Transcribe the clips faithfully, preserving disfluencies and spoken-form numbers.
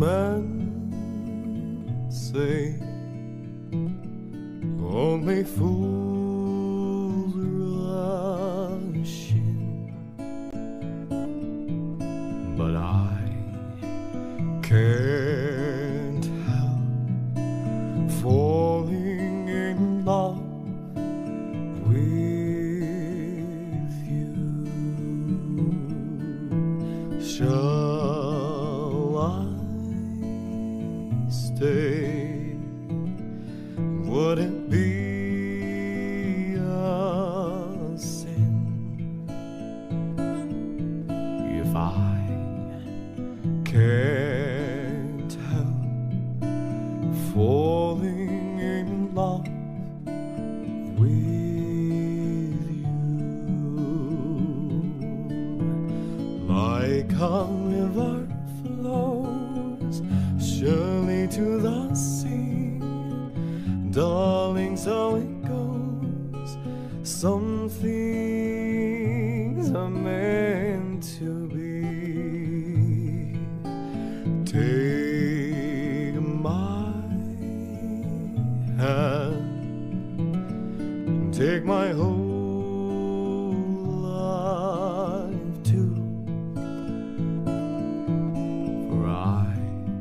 men say only fools rush in, but I can't help falling in love with you. Shall I stay? Would it be a sin if I can't help falling in love with you? Like a river flows surely to the sea, darling, so it goes. Some things are meant to be. Take my hand, take my whole life too, for I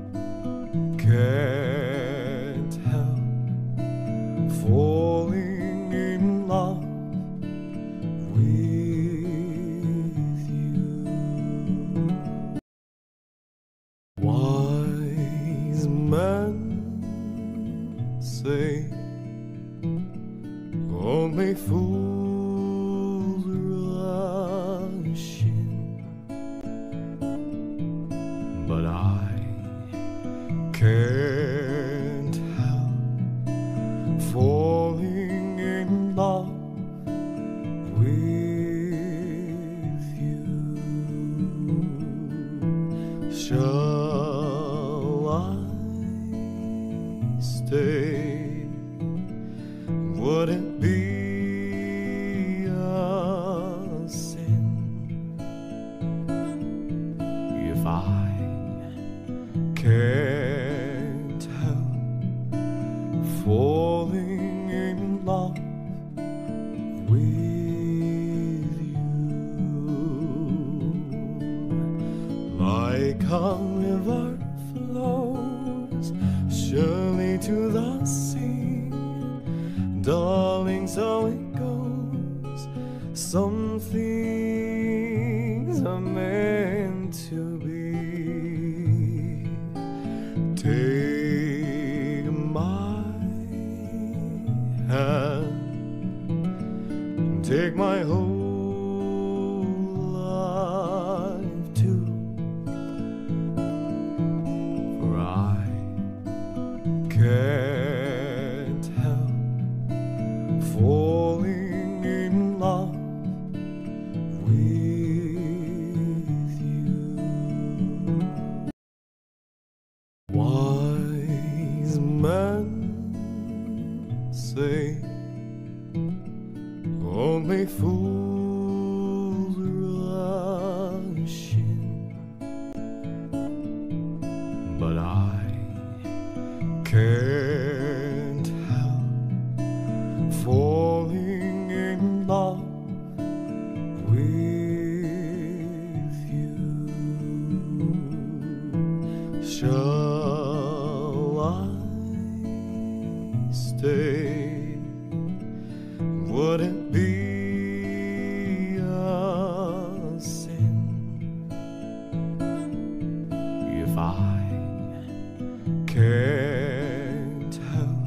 can't help falling in love with you. Wise men say only fools rush in, but I can't help falling in love with you. Shall I stay? Would it be a sin if I can't help falling in love with you? Like a river flows surely to the sea, darling, so it goes. Some things are meant to be. Take my hand, take my whole life too, for I can't help falling in love with you. Wise men say only fools rush in, but I can't help falling in love with you. Shall I stay? Would it be a sin if I can't help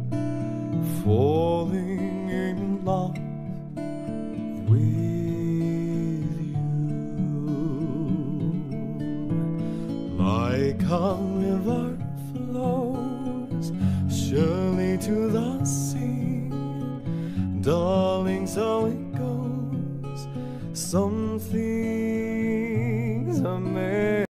falling in love with you? Like a river flows surely to the sea, darling,